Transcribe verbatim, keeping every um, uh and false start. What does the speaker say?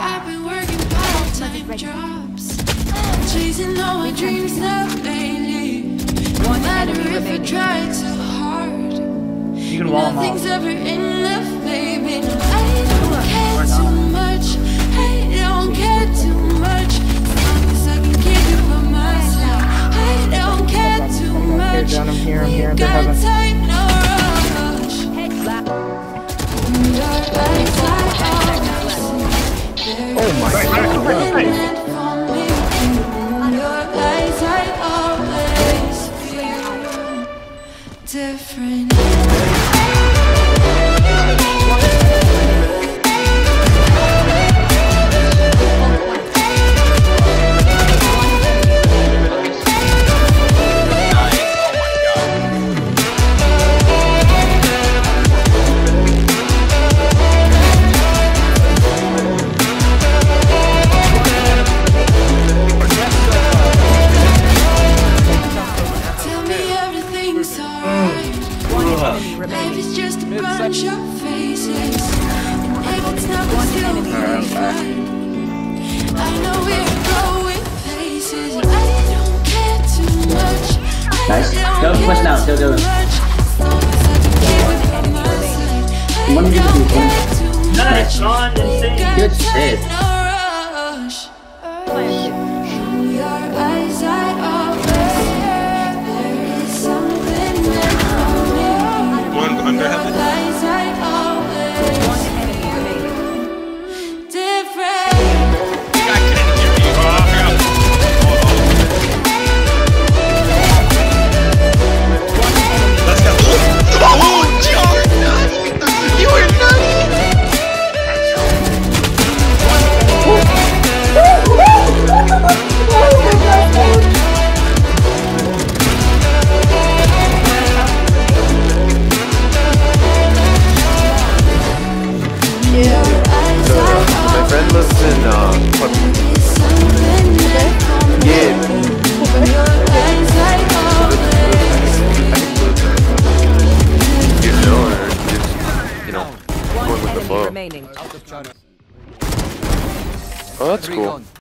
I've been working part-time jobs, chasing all my dreams now lately. No matter if I try too hard, You can wall them off. nothing's ever enough, baby. No, I don't care too much. I don't care too much. As long as I can keep you by my side. I don't care too much. I'm here, I'm here, We got time, no rush. Your eyes are always, Oh my god. meant for me. In your eyes I always feel different. Life is just a bunch of faces, and if it's not, we'll still be fine. I know we're going places. I don't care too much. Nice. I Go, don't push now, care go, go. too much. As long as I can keep it by my side. I One, two, don't three, care too Nice, much. Sean, We insane. got Good time, shit. no rush. Your eyes, I always there is something meant for me. One under heaven. Your eyes, I always different. I couldn't hear you. Oh, I forgot. Let's go. Oh, Jordan! You were nutty! My friend lives in, uh, what? Yeah. You know her, just, you know, going with the flow. Oh, that's cool.